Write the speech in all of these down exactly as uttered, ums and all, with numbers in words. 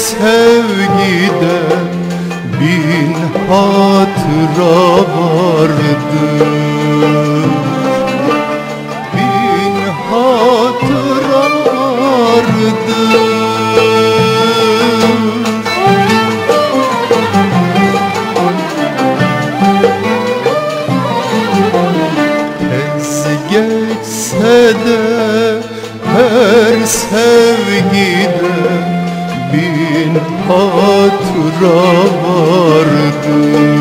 sevgide bin hatıra vardır. Bin hatıra vardır. Tez geçse de her sevgide bin hatıra vardır.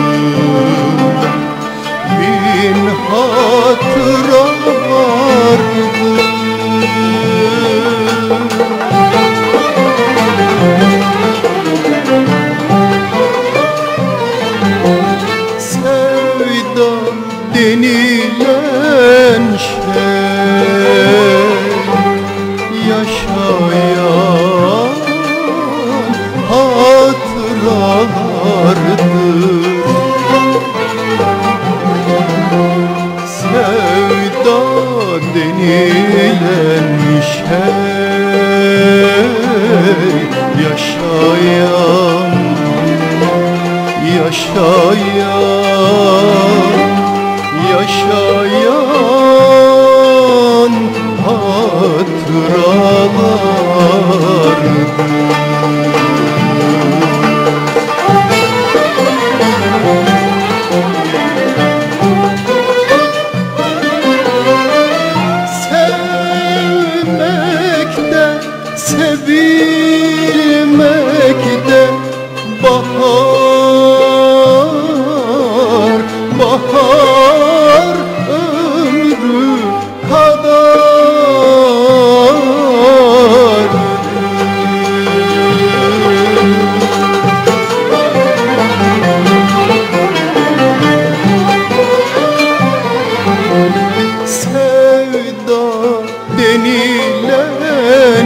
Bin hatıra vardır. Sevda denilen şey yaşayan hatıralardır. Sevda denilen şey yaşayan, yaşayan, yaşayan hatıralardır. Sevmekte, sevilmekte bahar, bahar ömrü kadar. Sevda denilen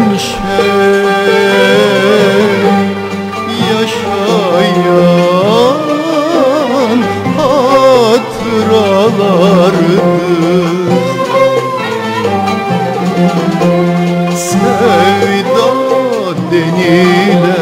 şey yaşayan hatıralardır. Sevda denilen